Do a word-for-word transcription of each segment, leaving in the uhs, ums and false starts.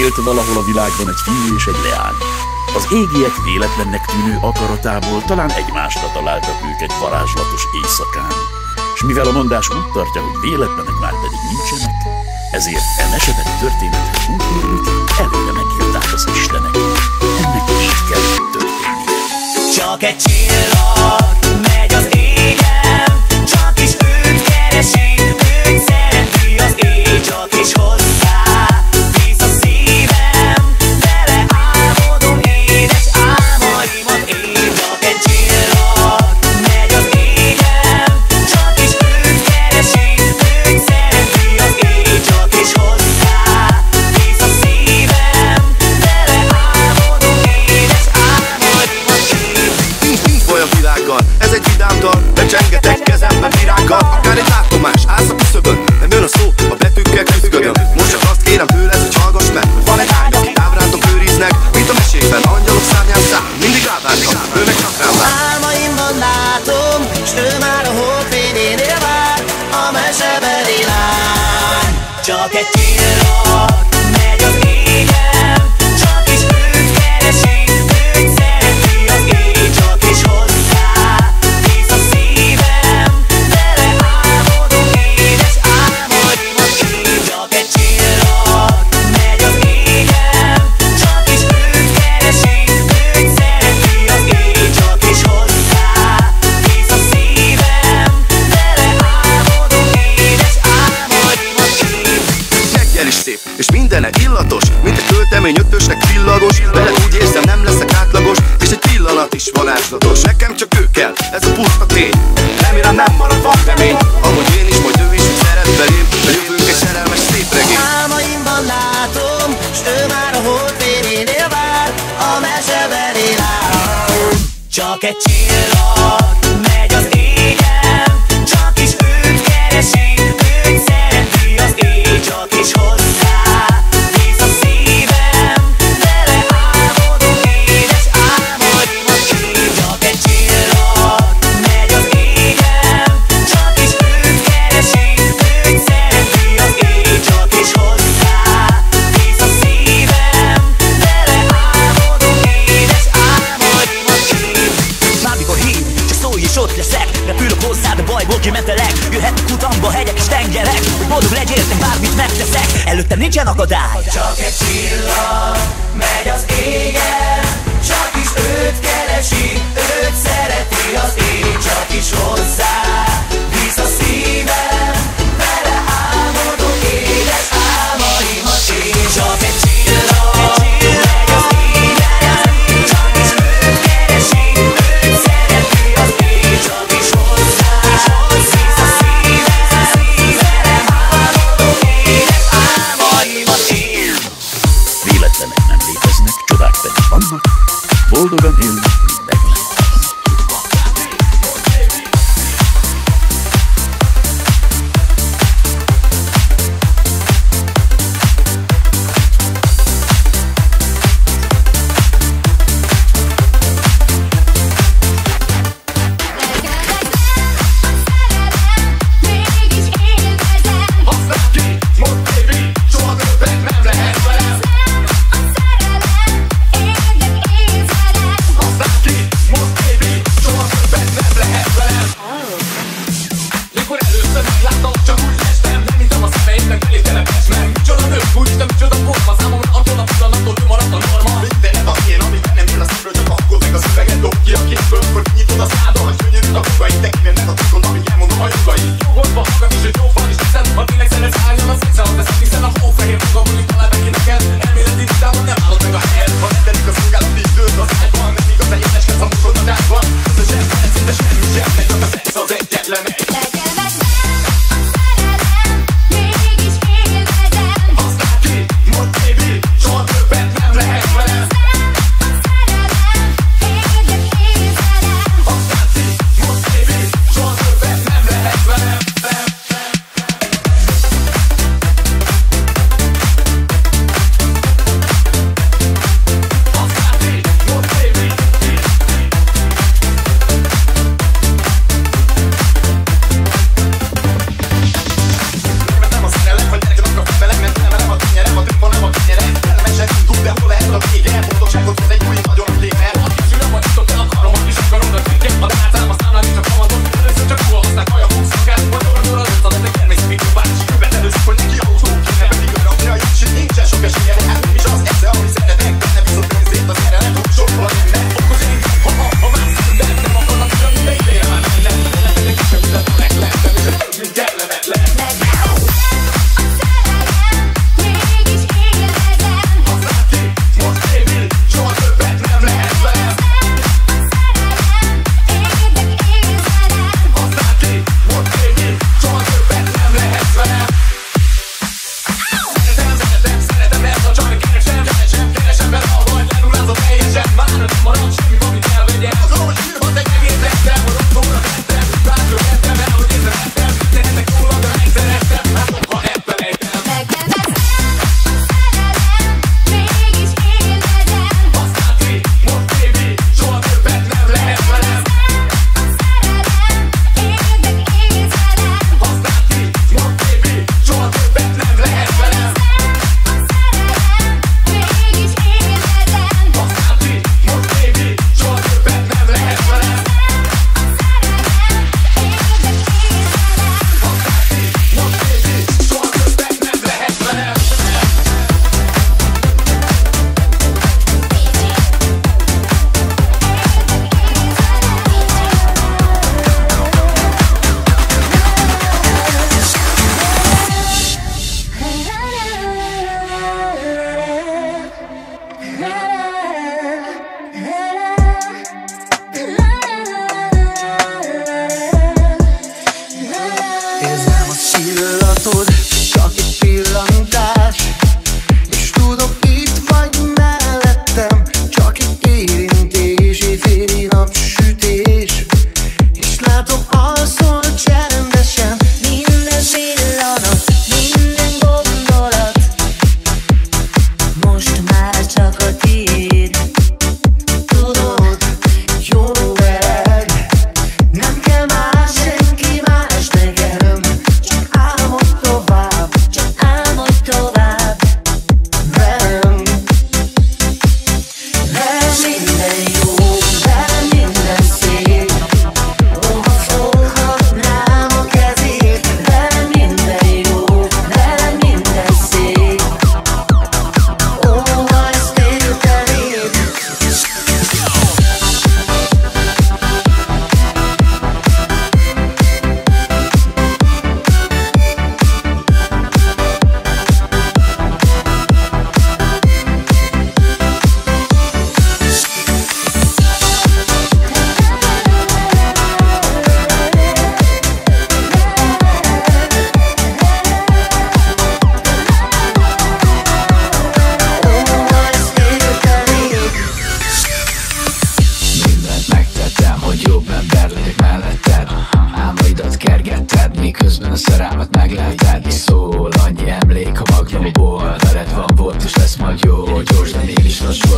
Élt valahol a világban egy fiú és egy leány. Az égiek véletlennek tűnő akaratából talán egymásra találtak ők egy varázslatos éjszakán. És mivel a mondás úgy tartja, hogy véletlenek már pedig nincsenek, ezért e mesebeli történetet úgy hívjuk, előre megírták az istenek. Ennek is kell történnie. Csak egy csillag megy az égen, csak is őt keresi, őt szereti az éj, csak is hozzá visz a szívem, vele álmodom édes álmaimat én. Csak egy csillag megy az égen, csak is őt keresi, őt szereti az éj, csak is hozzá visz a szívem, vele álmodom édes álmaimat én. Nincs, nincs baj a világgal, ez egy vidámdal, becsengetek kezemben virággal. Akár egy látomás, állsz a küszöbön, nem jön a szó, a betűkkel küzdködöm. Most csak azt kérem tőled, hogy hallgass meg, hogy van egy lány, akit ábrándok őriznek, mint a mesében, angyalok szárnyán száll, mindig rábántnak, ő meg csak rám vár. Álmaimban látom, s ő már a holdfényénél vár, a mesebeli lány. Csak egy csillag megy az égen, csak is őt keresi, őt szereti az éj, csak is hozzá visz a szívem, vele álmodom édes álmaimat én. Csak egy csillag megy az égen, csak is őt keresi, őt szereti az éj, csak is hozzá visz a szívem, vele álmodom édes álmaimat én. Reggel is szép, és mindene illatos, mint egy költemény ötösnek csillagos. Veled úgy érzem, nem leszek átlagos, és egy pillanat is varázslatos. Nekem csak ő kell, ez a puszta tény. Remélem nem marad van remény, ahogy én is, majd ő is, hogy szeret belém. A jövőnk egy szerelmes szép regény. Álmaimban látom, s ő már a holdfényénél vár, a mesebeli lány. Csak egy csillag megy az égen, csak is őt keresi, őt szereti az éj, csak is hozzá visz a szívem, vele álmodom édes álmaimat én. Csak egy csillag megy az égen, csak is őt keresi, őt szereti az éj, csak is hozzá visz a szívem, vele álmodom édes álmaimat én. Bármikor hív, csak szólj és ott leszek, repülök hozzád a bajból kimentelek, jöhetnek utamba hegyek és tengerek, hogy boldog legyél, te bármit megteszek, előttem nincsen akadály. Csak egy csillag megy az égen, csak is őt keresi, őt szereti az éj, csak is hozzá visz a szívem, vele álmodom édes álmaimat én. Csak egy csillag megy az égen, csak is őt keresi, őt szereti az éj, csak is hozzá visz a szívem, vele álmodom édes álmaimat én. Véletlenek nem léteznek, csodák pedig vannak, boldogan élünk mindeglen. A szerelem, érdek, észvelem.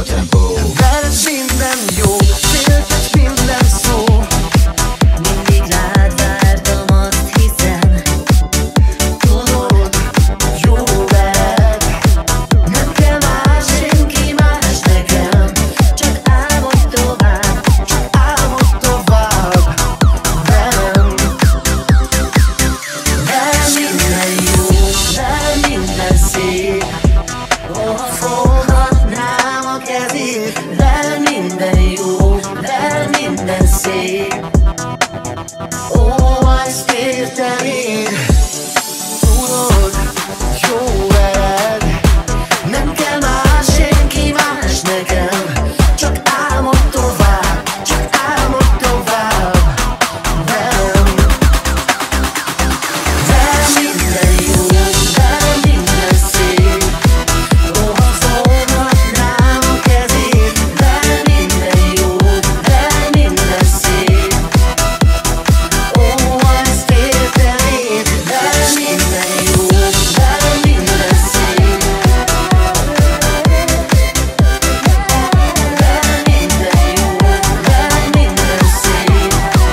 a tempó. Veled minden jó, féltek minden szó. Mindig rád vártam, azt hiszem. Tudod, jó veled. Nem kell más, senki más nekem. Csak álmodj tovább, csak álmodj tovább velem. Velem minden jó, velem minden szép. Ha foghatnám a kezét, velem minden jó, velem minden szép. Ó, azt értem én. Tudod, jó veled. Nem kell más, senki más nekem. Csak álmodj tovább, csak álmodj tovább velem. Velem minden jó, velem minden szép. Ó, ha foghatnám a kezét, velem minden jó, velem minden szép. Ó, azt értem én. Velem minden jó, velem minden szép. Velem minden jó, velem minden szép.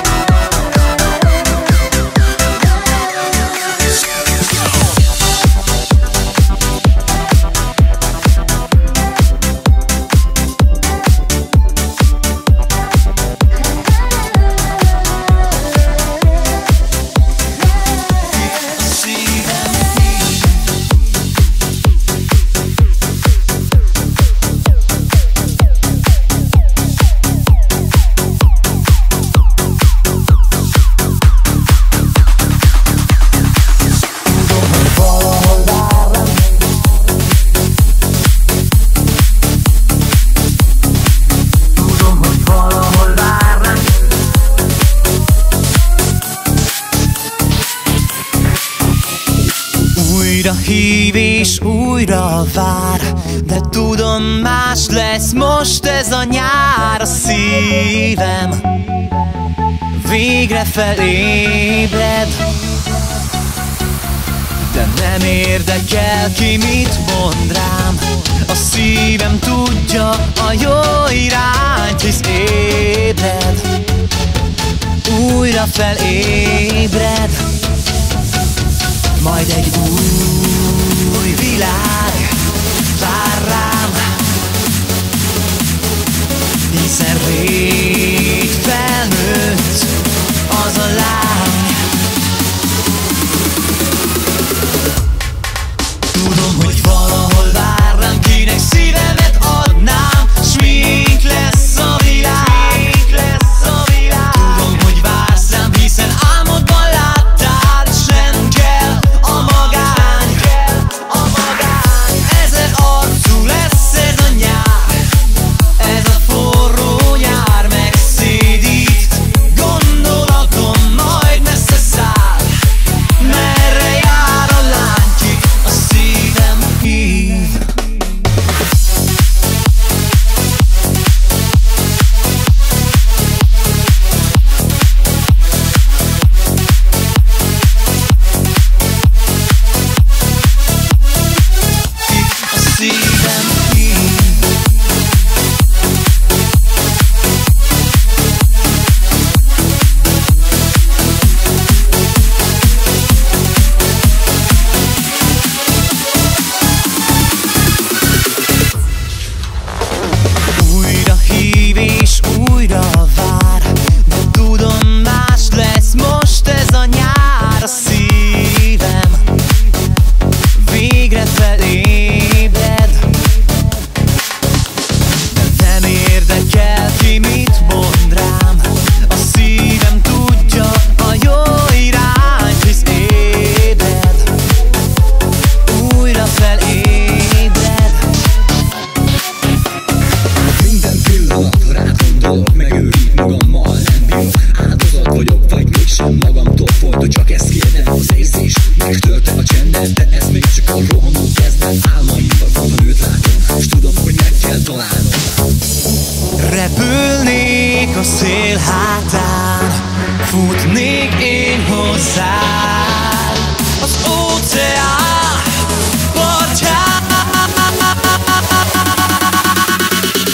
Tudom, hogy valahol vár rám. Újra hív és újra vár, de tudom, más lesz most ez a nyár. A szívem végre felébred, de nem érdekel ki mit mond rám. A szívem tudja a jó irányt, hisz ébred, újra felébred. Majd egy új világ vár rám, hiszen rég felnőtt az a lány. Tudom, hogy valahol vár rám, kinek szívemet adnám, s mink lesz a világ, tudom, hogy vársz rám, hiszen álmodban láttál, s nem kell a magány, ezer arcú lesz ez a nyár, ez a forró nyár megszédít, gondolatom majd messze száll. Merre jár a lány, ki a szívem hív? A szívem hív. Újra hív és újra vár, de tudom, más lesz most ez a nyár. A szívem végre felébred, de nem érdekel ki mit mond rám. A szívem tudja a jó irányt, hisz ébred, újra felébred. Minden pillanat rád gondolok, megőrít magammal, nem bírok. Áldozat vagyok, vagy mégsem magamtól folyton, csak ezt kérdem. Az érzés megtörte a csendet, de ez még csak a rohanó kezdet. Álmaimban van a nőt látom, s tudom, hogy meg kell találnom. Repülnék a szél hátán, futnék én hozzád az óceán partján.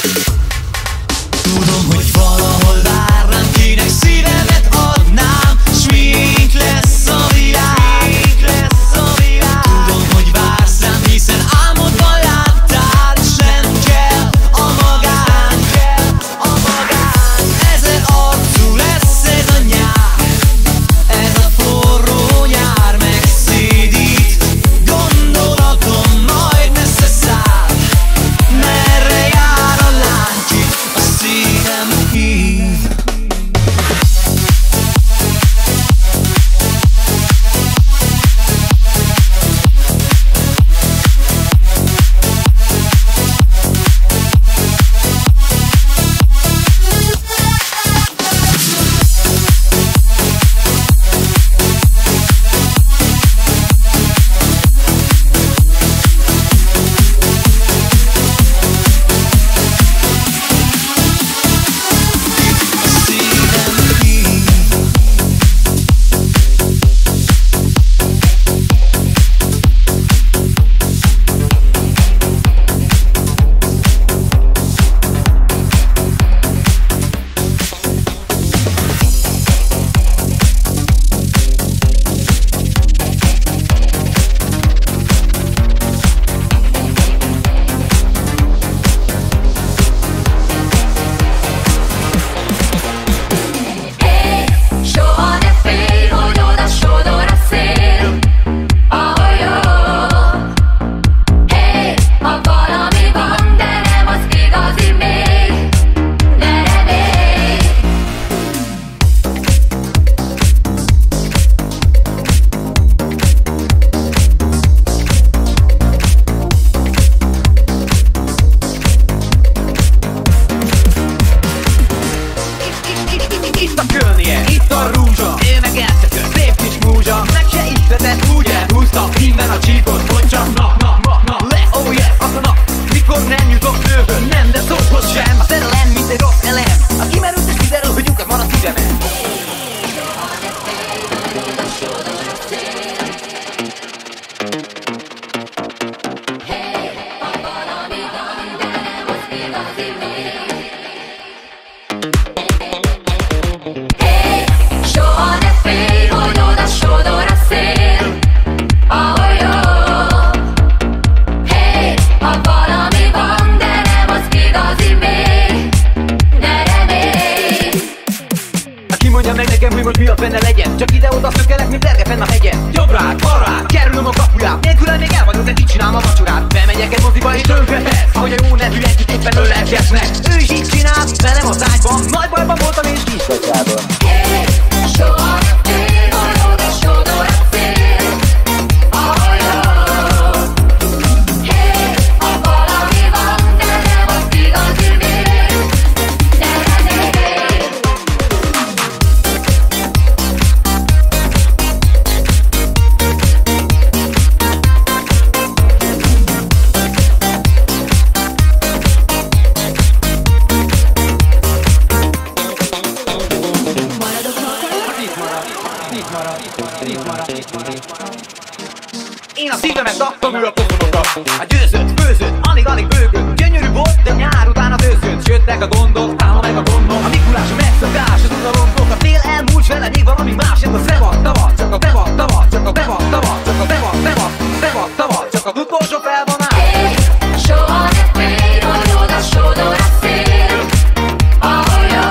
a szívemet, adtam ő a pofonokat. Hát győzött, főzött, alig-alig bőgött. Gyönyörű volt, de nyár után a dőzött. Jöttek a gondok, táma meg a gondok. A Mikulás, a megszakás, az unalomtok. A tél elmúlt vele, még valami más. Ez a szevad, tavad, csak a bevad, tavad, csak a bevad, tavad, csak a bevad, bevad, bevad, tavad, csak az utolsó fel van át. Hey, soha ne félj, hogy oda sodor a szél, ahol jó.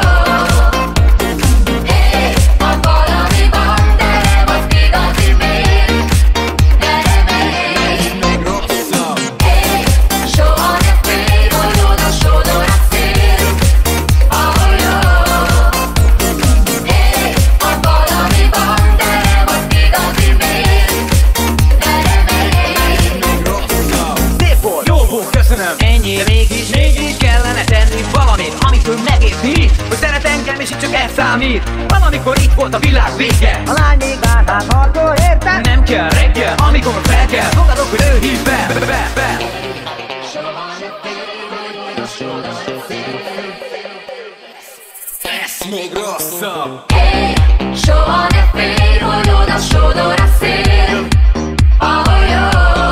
Hey, ha valami van, de nem az igazi még, de remény. Még rosszabb. Hey, soha ne félj, hogy oda sodor a szél, ahol jó. Hey, ha valami van, de nem az igazi még, de remény. Még rosszabb. Szép volt, jó volt, köszönöm. Ennyi, de mégis, mégis kellene tenni valamit, amitől megérti, hogy szeret engem és itt csak ez számít. Valamikor itt volt a világ vége. A lány még várt át, akkor érted? Nem kell reggel, amikor fel kell. Fogadok, hogy ő hív be, be, be, be. Ez még rosszabb. Hey, soha ne félj, hogy oda sodor a szél, ahol jó.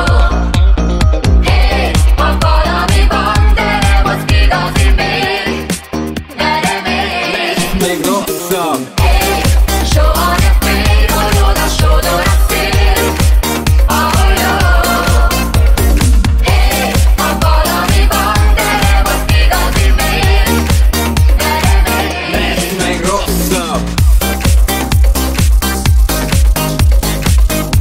Hey, ha valami van, de nem az igazi még, de remény. Még rosszabb. Hey, soha ne félj, hogy oda sodor a szél, ahol jó. Hey, ha valami van, de nem az igazi még, de remény. Még rosszabb.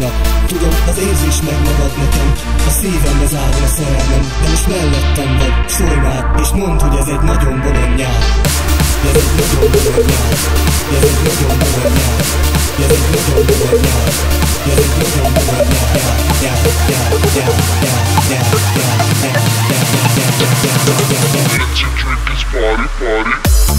nap. Tudom, az érzés megmarad nekem, a szívembe zárul a szerelmem, de most mellettem vagy, szólj már, és mondd, hogy ez egy nagyon bolond nyár. Ez egy nagyon bolond nyár. Ez egy nagyon bolond nyár. Ez egy nagyon bolond nyár. Ez egy nagyon bolond nyár. Nyár, nyár, nyár, nyár, nyár, nyár, nyár, nyár, nyár, nyár, nyár, nyár, nyár, nyár. Let's drink this party, party.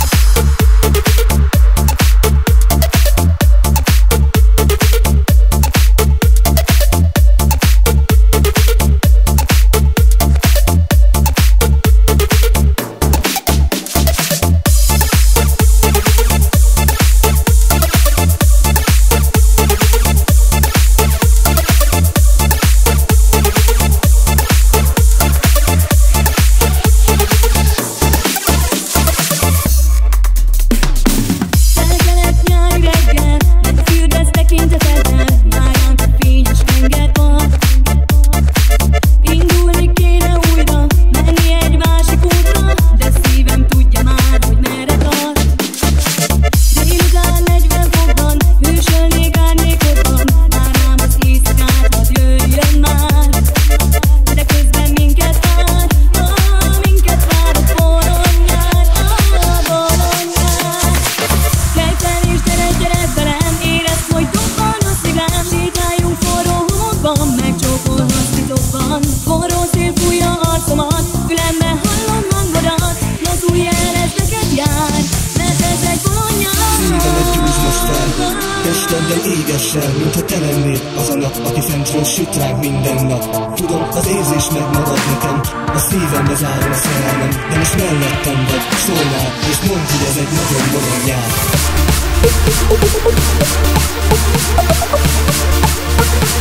Testemben égessen, mintha te lennél az a nap, aki fentről süt ránk minden nap. Tudom, az érzés megmarad nekem, a szívembe zárul a szerelmem, de most mellettem vagy, szólj már, és mondd, hogy ez egy nagyon bolond nyár.